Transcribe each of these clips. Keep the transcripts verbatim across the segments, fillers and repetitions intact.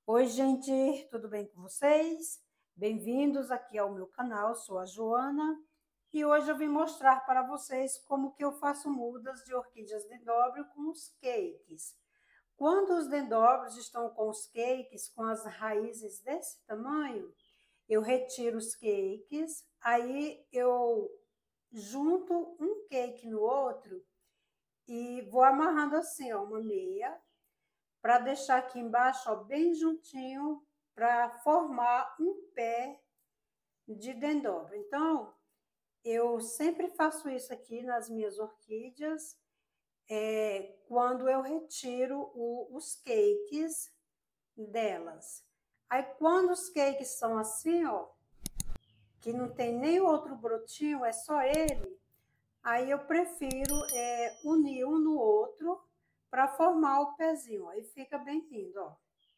Oi, gente, tudo bem com vocês? Bem-vindos aqui ao meu canal, sou a Joana e hoje eu vim mostrar para vocês como que eu faço mudas de orquídeas dendróbio com os cakes. Quando os dendróbios estão com os cakes, com as raízes desse tamanho, eu retiro os cakes, aí eu junto um cake no outro e vou amarrando assim, ó, uma meia, para deixar aqui embaixo, ó, bem juntinho, para formar um pé de dendróbio. Então, eu sempre faço isso aqui nas minhas orquídeas, é, quando eu retiro o, os cakes delas. Aí, quando os cakes são assim, ó, que não tem nem outro brotinho, é só ele, aí eu prefiro é, unir um no outro para formar o pezinho. Aí fica bem lindo, ó.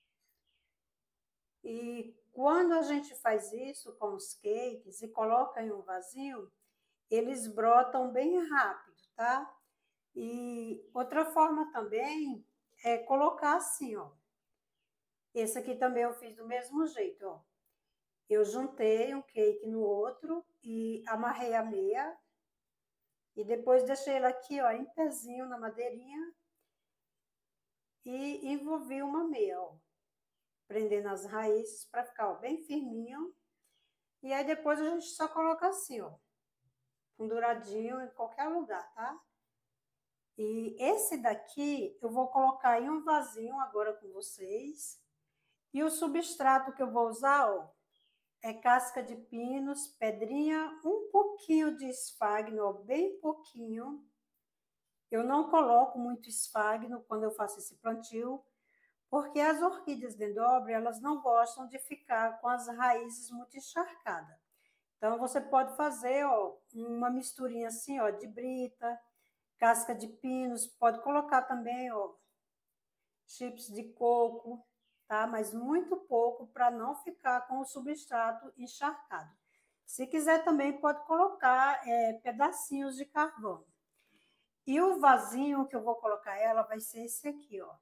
E quando a gente faz isso com os cakes e coloca em um vasinho, eles brotam bem rápido, tá? E outra forma também é colocar assim, ó. Esse aqui também eu fiz do mesmo jeito, ó. Eu juntei um cake no outro e amarrei a meia. E depois deixei ele aqui, ó, em pezinho na madeirinha. E envolvi uma meia, ó. Prendendo as raízes para ficar, ó, bem firminho. E aí depois a gente só coloca assim, ó. Penduradinho em qualquer lugar, tá? E esse daqui eu vou colocar em um vasinho agora com vocês. E o substrato que eu vou usar, ó, é casca de pinos, pedrinha, um pouquinho de esfagno, ó, bem pouquinho. Eu não coloco muito esfagno quando eu faço esse plantio, porque as orquídeas dendróbio, elas não gostam de ficar com as raízes muito encharcadas. Então, você pode fazer, ó, uma misturinha assim, ó, de brita, casca de pinos, pode colocar também, ó, chips de coco, tá? Mas muito pouco para não ficar com o substrato encharcado. Se quiser também pode colocar é, pedacinhos de carvão. E o vasinho que eu vou colocar ela vai ser esse aqui, ó.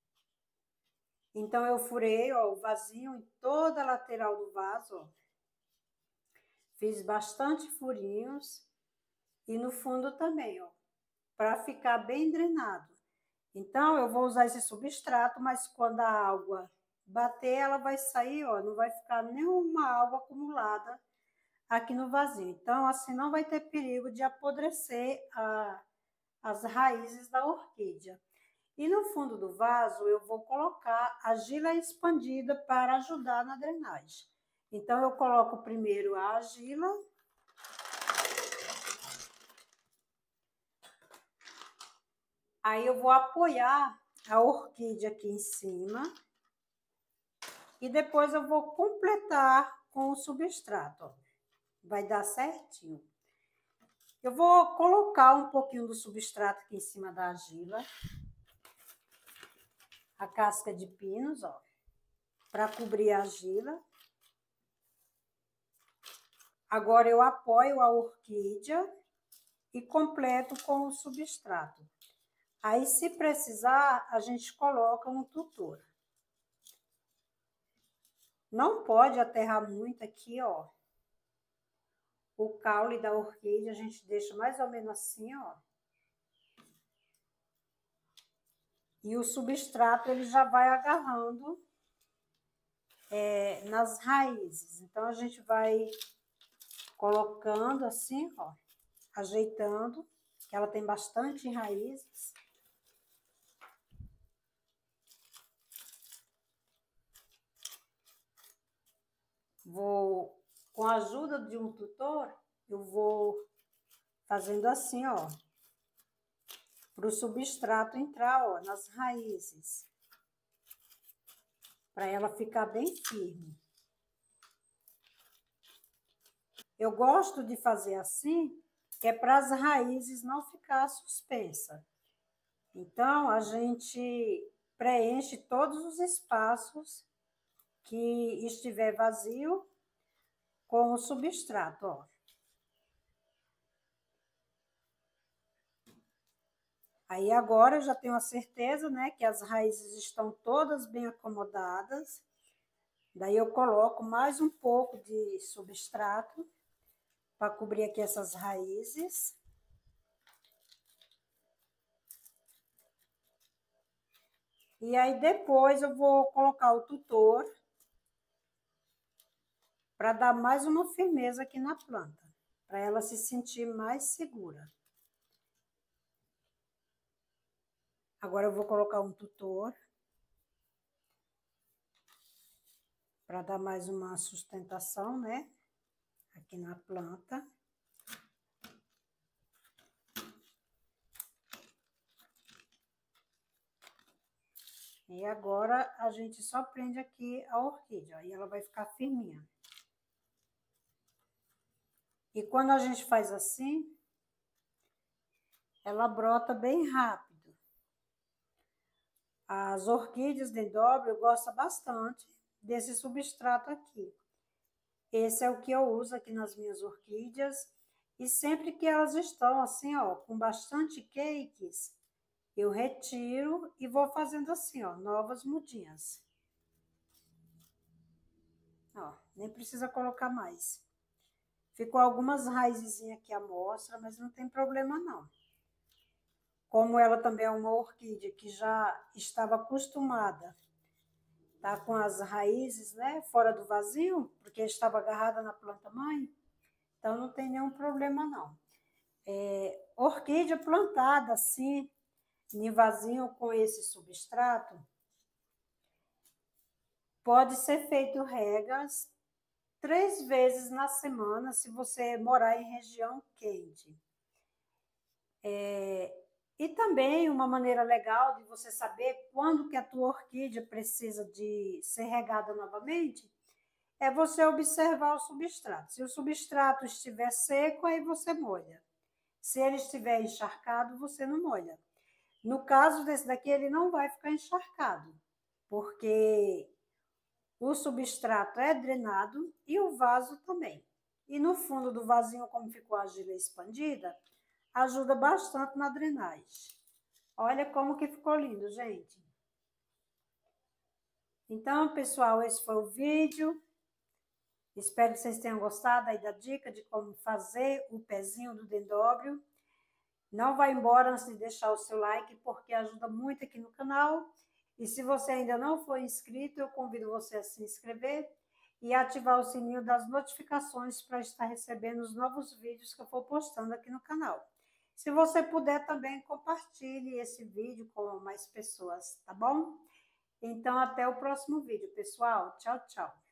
Então eu furei, ó, o vasinho em toda a lateral do vaso, ó. Fiz bastante furinhos e no fundo também, ó, para ficar bem drenado. Então, eu vou usar esse substrato, mas quando a água bater, ela vai sair, ó, não vai ficar nenhuma água acumulada aqui no vasinho. Então, assim, não vai ter perigo de apodrecer a, as raízes da orquídea. E no fundo do vaso, eu vou colocar a argila expandida para ajudar na drenagem. Então, eu coloco primeiro a argila. Aí eu vou apoiar a orquídea aqui em cima. E depois eu vou completar com o substrato, ó. Vai dar certinho. Eu vou colocar um pouquinho do substrato aqui em cima da argila. A casca de pinos, ó, para cobrir a argila. Agora eu apoio a orquídea e completo com o substrato. Aí, se precisar, a gente coloca um tutor. Não pode aterrar muito aqui, ó. O caule da orquídea a gente deixa mais ou menos assim, ó. E o substrato ele já vai agarrando é, nas raízes. Então, a gente vai colocando assim, ó, ajeitando, que ela tem bastante raízes. Vou, com a ajuda de um tutor, eu vou fazendo assim, ó, para o substrato entrar, ó, nas raízes, para ela ficar bem firme. Eu gosto de fazer assim, que é para as raízes não ficar suspensa. Então, a gente preenche todos os espaços que estiver vazio com o substrato, ó. Aí agora eu já tenho a certeza, né, que as raízes estão todas bem acomodadas. Daí eu coloco mais um pouco de substrato para cobrir aqui essas raízes. E aí depois eu vou colocar o tutor para dar mais uma firmeza aqui na planta, para ela se sentir mais segura. Agora eu vou colocar um tutor para dar mais uma sustentação, né, aqui na planta. E agora a gente só prende aqui a orquídea, aí ela vai ficar firminha. E quando a gente faz assim, ela brota bem rápido. As orquídeas dendróbio gostam bastante desse substrato aqui. Esse é o que eu uso aqui nas minhas orquídeas. E sempre que elas estão assim, ó, com bastante cakes, eu retiro e vou fazendo assim, ó, novas mudinhas. Ó, nem precisa colocar mais. Ficou algumas raizinhas aqui à mostra, mas não tem problema não. Como ela também é uma orquídea que já estava acostumada, tá, com as raízes, né, fora do vasinho, porque estava agarrada na planta mãe, então não tem nenhum problema não. É, orquídea plantada assim, em vasinho com esse substrato, pode ser feito regas três vezes na semana, se você morar em região quente. É, e também uma maneira legal de você saber quando que a tua orquídea precisa de ser regada novamente, é você observar o substrato. Se o substrato estiver seco, aí você molha. Se ele estiver encharcado, você não molha. No caso desse daqui, ele não vai ficar encharcado, porque o substrato é drenado e o vaso também. E no fundo do vasinho, como ficou a argila expandida, ajuda bastante na drenagem. Olha como que ficou lindo, gente. Então, pessoal, esse foi o vídeo. Espero que vocês tenham gostado aí da dica de como fazer o pezinho do dendróbio. Não vai embora antes de deixar o seu like, porque ajuda muito aqui no canal. E se você ainda não for inscrito, eu convido você a se inscrever e ativar o sininho das notificações para estar recebendo os novos vídeos que eu for postando aqui no canal. Se você puder também, compartilhe esse vídeo com mais pessoas, tá bom? Então, até o próximo vídeo, pessoal. Tchau, tchau.